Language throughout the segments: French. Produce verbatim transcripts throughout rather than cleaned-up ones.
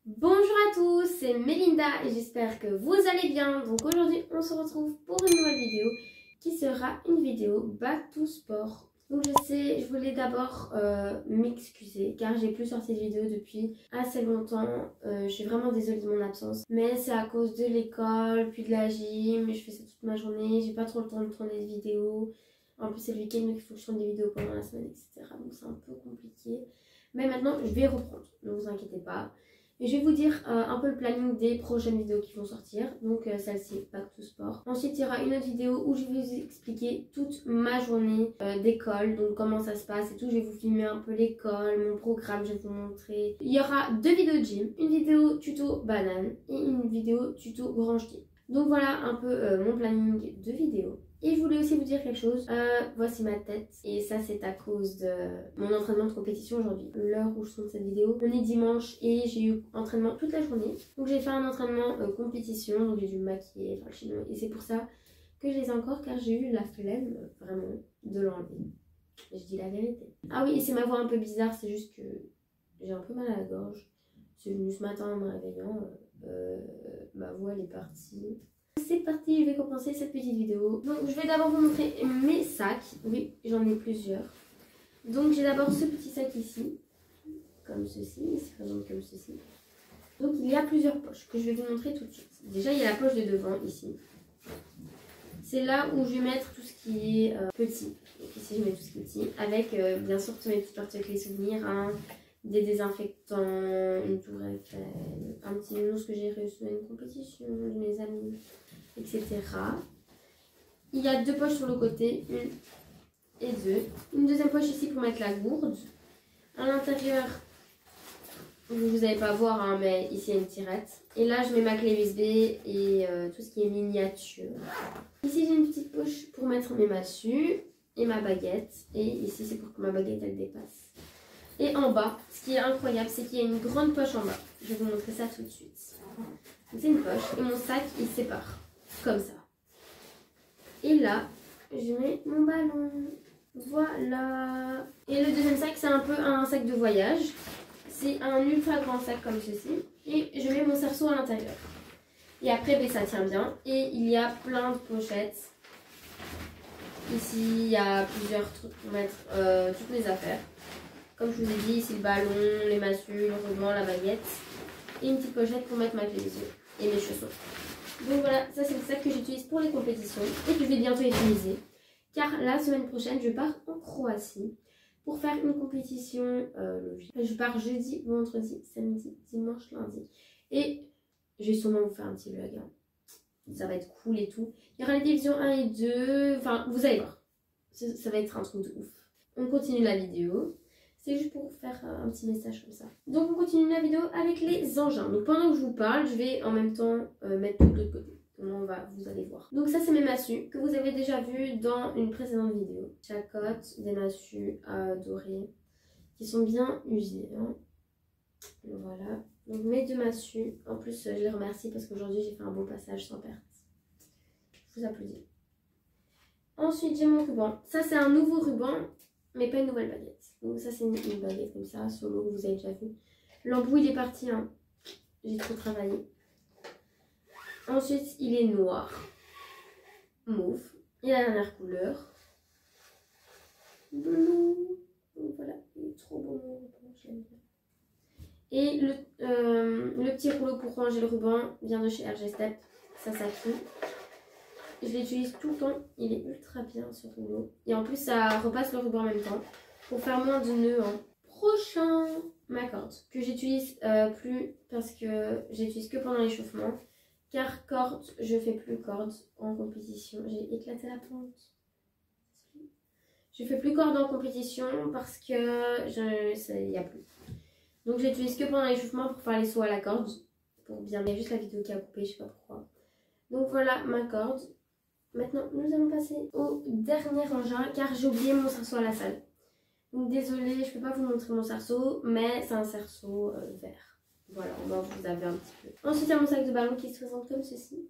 Bonjour à tous, c'est Mélinda et j'espère que vous allez bien. Donc aujourd'hui on se retrouve pour une nouvelle vidéo qui sera une vidéo back to sport. Donc je sais, je voulais d'abord euh, m'excuser car j'ai plus sorti de vidéo depuis assez longtemps. Euh, je suis vraiment désolée de mon absence, mais c'est à cause de l'école, puis de la gym. Je fais ça toute ma journée, j'ai pas trop le temps de tourner des vidéos. En plus c'est le week-end donc il faut que je tourne des vidéos pendant la semaine, et cetera. Donc c'est un peu compliqué. Mais maintenant je vais reprendre, ne vous inquiétez pas. Et je vais vous dire euh, un peu le planning des prochaines vidéos qui vont sortir. Donc euh, celle-ci, Back to Sport. Ensuite, il y aura une autre vidéo où je vais vous expliquer toute ma journée euh, d'école. Donc comment ça se passe et tout. Je vais vous filmer un peu l'école, mon programme, je vais vous montrer. Il y aura deux vidéos de gym. Une vidéo tuto banane et une vidéo tuto grand jeté. Donc voilà un peu euh, mon planning de vidéos. Et je voulais aussi vous dire quelque chose, euh, voici ma tête et ça c'est à cause de mon entraînement de compétition aujourd'hui. L'heure où je tourne cette vidéo, on est dimanche et j'ai eu entraînement toute la journée. Donc j'ai fait un entraînement euh, compétition, donc j'ai dû me maquiller, enfin chinois. Et c'est pour ça que je les ai encore car j'ai eu la flemme vraiment de l'enlever. Je dis la vérité. Ah oui, et c'est ma voix un peu bizarre, c'est juste que j'ai un peu mal à la gorge. C'est venu ce matin en me réveillant, euh, ma voix elle est partie. C'est parti, je vais commencer cette petite vidéo. Donc je vais d'abord vous montrer mes sacs. Oui, j'en ai plusieurs. Donc j'ai d'abord ce petit sac ici, comme ceci, il se présente comme ceci. Donc il y a plusieurs poches que je vais vous montrer tout de suite. Déjà il y a la poche de devant ici. C'est là où je vais mettre tout ce qui est euh, petit. Donc ici je mets tout ce qui est petit. Avec euh, bien sûr tous mes petits porte-clés souvenirs, hein, des désinfectants, une tour Eiffel, un petit nounours que j'ai reçu à une compétition de mes amis, et cetera. Il y a deux poches sur le côté, une et deux. Une deuxième poche ici pour mettre la gourde. À l'intérieur, vous n'allez pas voir, hein, mais ici il y a une tirette. Et là, je mets ma clé U S B et euh, tout ce qui est miniature. Ici, j'ai une petite poche pour mettre mes massues et ma baguette. Et ici, c'est pour que ma baguette, elle dépasse. Et en bas, ce qui est incroyable, c'est qu'il y a une grande poche en bas. Je vais vous montrer ça tout de suite. C'est une poche et mon sac, il se sépare. Comme ça. Et là, je mets mon ballon. Voilà. Et le deuxième sac, c'est un peu un sac de voyage. C'est un ultra grand sac comme ceci. Et je mets mon cerceau à l'intérieur. Et après, ben, ça tient bien. Et il y a plein de pochettes. Ici, il y a plusieurs trucs pour mettre euh, toutes les affaires. Comme je vous ai dit, ici le ballon, les massues, le ruban, la baguette. Et une petite pochette pour mettre ma clé et mes chaussons. Donc voilà, ça c'est le sac que j'utilise pour les compétitions et que je vais bientôt utiliser. Car la semaine prochaine, je pars en Croatie pour faire une compétition. Euh, je pars jeudi, vendredi, samedi, dimanche, lundi. Et je vais sûrement vous faire un petit vlog. Hein. Ça va être cool et tout. Il y aura les divisions un et deux. Enfin, vous allez voir. Ça, ça va être un truc de ouf. On continue la vidéo. C'est juste pour vous faire un petit message comme ça. Donc on continue la vidéo avec les engins. Donc pendant que je vous parle, je vais en même temps euh, mettre tout de l'autre côté. Comment on va, vous allez voir. Donc ça c'est mes massues que vous avez déjà vu dans une précédente vidéo. Chacotte, des massues euh, dorées qui sont bien usées. Hein. Voilà. Donc mes deux massues. En plus je les remercie parce qu'aujourd'hui j'ai fait un beau passage sans perte. Je vous applaudis. Ensuite j'ai mon ruban. Ça c'est un nouveau ruban. Mais pas une nouvelle baguette. Donc ça c'est une, une baguette comme ça, solo, que vous avez déjà vu. L'embout il est parti, hein. J'ai trop travaillé. Ensuite il est noir, mauve. Et la dernière couleur, bleu. Donc voilà, il est trop beau. Je l'aime bien. Et le, euh, le petit rouleau pour ranger le ruban vient de chez R G Step. Ça s'appuie. Je l'utilise tout le temps, il est ultra bien ce rouleau. Et en plus ça repasse le ruban en même temps pour faire moins de nœuds. Hein. Prochain, ma corde que j'utilise euh, plus parce que j'utilise que pendant l'échauffement. Car corde, je fais plus corde en compétition. J'ai éclaté la pente. Je fais plus corde en compétition parce que il n'y a plus. Donc j'utilise que pendant l'échauffement pour faire les sauts à la corde. Pour bien, il y a juste la vidéo qui a coupé, je sais pas pourquoi. Donc voilà ma corde. Maintenant, nous allons passer au dernier engin car j'ai oublié mon cerceau à la salle. Donc désolée, je ne peux pas vous montrer mon cerceau, mais c'est un cerceau euh, vert. Voilà, au moins vous avez un petit peu. Ensuite, il y a mon sac de ballon qui se présente comme ceci.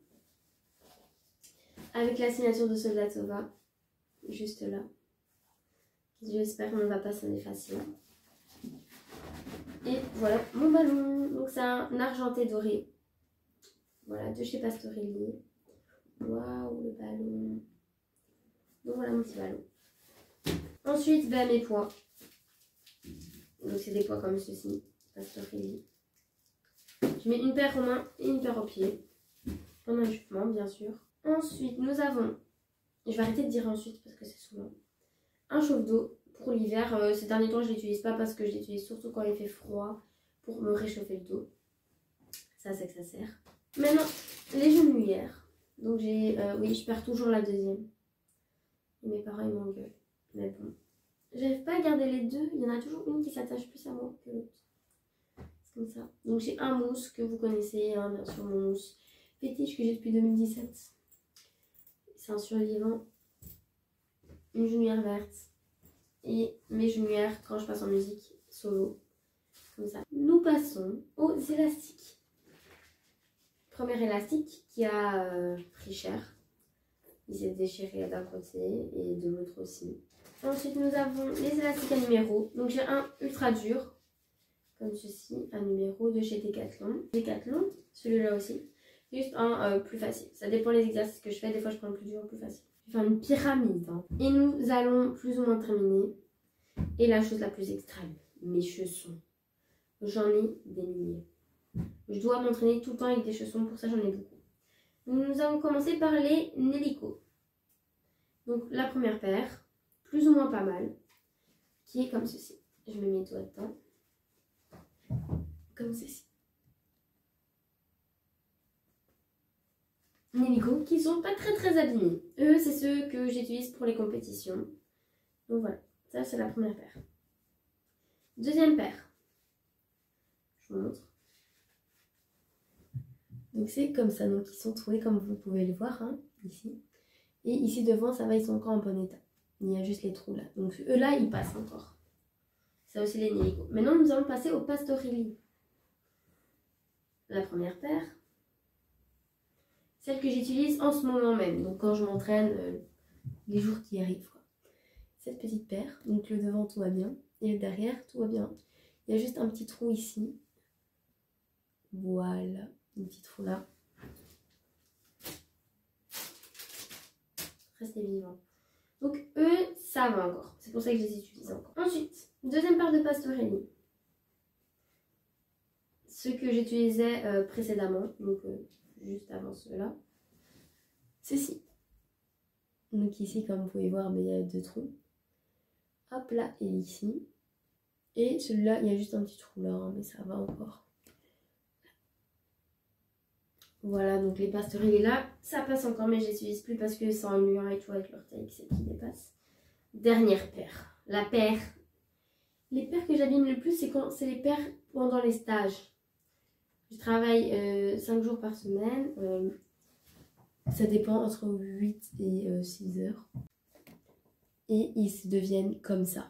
Avec la signature de Soldatova, juste là. J'espère qu'on ne va pas s'en effacer. Et voilà mon ballon. Donc c'est un argenté doré. Voilà, de chez Pastorelli. Waouh, le ballon. Donc voilà mon petit ballon. Ensuite, ben, mes pois. Donc c'est des pois comme ceci. Pastorelli. Je mets une paire aux mains et une paire aux pieds. En ajustement, bien sûr. Ensuite, nous avons, je vais arrêter de dire ensuite parce que c'est souvent, un chauffe-d'eau pour l'hiver. Euh, ces derniers temps, je ne l'utilise pas parce que je l'utilise surtout quand il fait froid pour me réchauffer le dos. Ça, c'est que ça sert. Maintenant, les genouillères. Donc, j'ai, euh, oui, je perds toujours la deuxième. Et mes parents, ils m'engueulent. Mais bon, j'arrive pas à garder les deux. Il y en a toujours une qui s'attache plus à moi que l'autre. C'est comme ça. Donc, j'ai un mousse que vous connaissez, hein, bien sûr, mon mousse fétiche que j'ai depuis deux mille dix-sept. C'est un survivant. Une genouillère verte. Et mes genouillères quand je passe en musique solo. Comme ça. Nous passons aux élastiques. Premier élastique qui a euh, pris cher. Il s'est déchiré d'un côté et de l'autre aussi. Ensuite, nous avons les élastiques à numéro. Donc, j'ai un ultra dur, comme ceci, un numéro de chez Decathlon. Decathlon, celui-là aussi. Juste un euh, plus facile. Ça dépend des exercices que je fais. Des fois, je prends le plus dur ou le plus facile. Je vais faire une pyramide. Hein. Et nous allons plus ou moins terminer. Et la chose la plus extrême, mes chaussons. J'en ai des milliers. Je dois m'entraîner tout le temps avec des chaussons. Pour ça, j'en ai beaucoup. Donc, nous allons commencer par les Nellico. Donc, la première paire, plus ou moins pas mal, qui est comme ceci. Je mets mes doigts dedans. Comme ceci. Nellico, qui sont pas très très abîmés. Eux, c'est ceux que j'utilise pour les compétitions. Donc voilà, ça c'est la première paire. Deuxième paire. Je vous montre. Donc c'est comme ça, donc ils sont troués comme vous pouvez le voir, hein, ici. Et ici devant, ça va, ils sont encore en bon état. Il y a juste les trous là. Donc eux là, ils passent encore. C'est aussi les Nellico. Maintenant, nous allons passer au Pastorelli. La première paire. Celle que j'utilise en ce moment même. Donc quand je m'entraîne, euh, les jours qui arrivent. Quoi. Cette petite paire. Donc le devant, tout va bien. Et le derrière, tout va bien. Il y a juste un petit trou ici. Voilà. Un petit trou là. Restez vivants. Donc eux, ça va encore. C'est pour ça que je les utilise encore. Ensuite, deuxième paire de Pastorelli. Ceux que j'utilisais euh, précédemment. Donc euh, juste avant ceux-là. Ceci. Donc ici, comme vous pouvez voir, mais il y a deux trous. Hop là, et ici. Et celui-là, il y a juste un petit trou là, hein, mais ça va encore. Voilà, donc les Pastorelli là, ça passe encore, mais je les utilise plus parce que c'est ennuyant et tout avec l'orteil qui dépasse. Dernière paire. La paire. Les paires que j'abîme le plus, c'est quand c'est les paires pendant les stages. Je travaille euh, cinq jours par semaine. Euh, ça dépend entre huit et euh, six heures. Et ils se deviennent comme ça.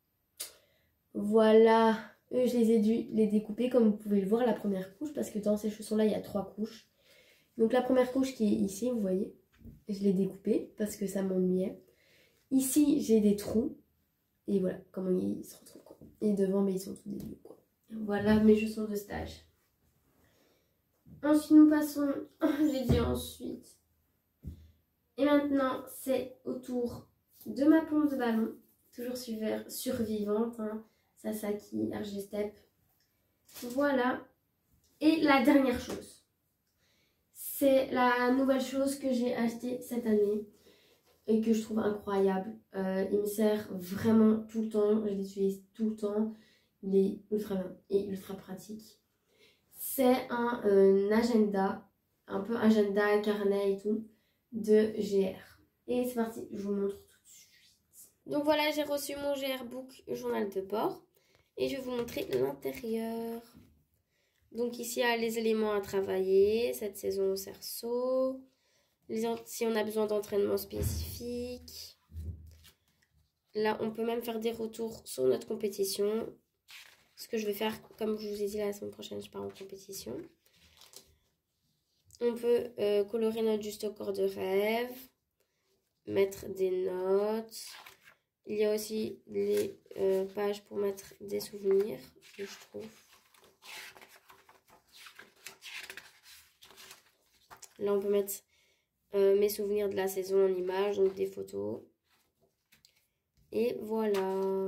Voilà. Eux, je les ai dû les découper comme vous pouvez le voir, la première couche. Parce que dans ces chaussons-là, il y a trois couches. Donc la première couche qui est ici, vous voyez, je l'ai découpée parce que ça m'ennuyait. Ici, j'ai des trous. Et voilà, comment ils se retrouvent. Quoi. Et devant, mais ils sont tout débiles. Quoi. Voilà mes chaussons de stage. Ensuite, nous passons... j'ai dit ensuite. Et maintenant, c'est au tour de ma pompe de ballon. Toujours survivante. Hein. Sasaki, R G Step. Voilà. Et la dernière chose. C'est la nouvelle chose que j'ai achetée cette année et que je trouve incroyable. Euh, il me sert vraiment tout le temps. Je l'utilise tout le temps. Il est ultra bien et ultra pratique. C'est un, euh, un agenda, un peu agenda, carnet et tout, de G R. Et c'est parti, je vous montre tout de suite. Donc voilà, j'ai reçu mon G R Book journal de bord. Et je vais vous montrer l'intérieur. Donc ici, il y a les éléments à travailler, cette saison au cerceau, les, si on a besoin d'entraînement spécifique. Là, on peut même faire des retours sur notre compétition. Ce que je vais faire, comme je vous ai dit, la semaine prochaine, je pars en compétition. On peut euh, colorer notre juste au corps de rêve, mettre des notes. Il y a aussi les euh, pages pour mettre des souvenirs, que je trouve Là, on peut mettre euh, mes souvenirs de la saison en images, donc des photos. Et voilà.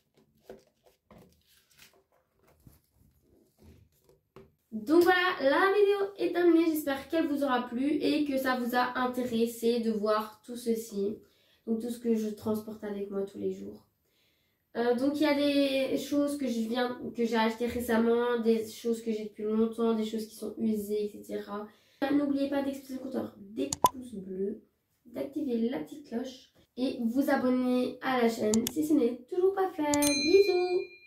Donc voilà, la vidéo est terminée. J'espère qu'elle vous aura plu et que ça vous a intéressé de voir tout ceci. Donc tout ce que je transporte avec moi tous les jours. Euh, donc il y a des choses que je viens, que j'ai achetées récemment, des choses que j'ai depuis longtemps, des choses qui sont usées, et cetera. N'oubliez pas d'exploser le compteur des pouces bleus, d'activer la petite cloche et vous abonner à la chaîne si ce n'est toujours pas fait. Bisous!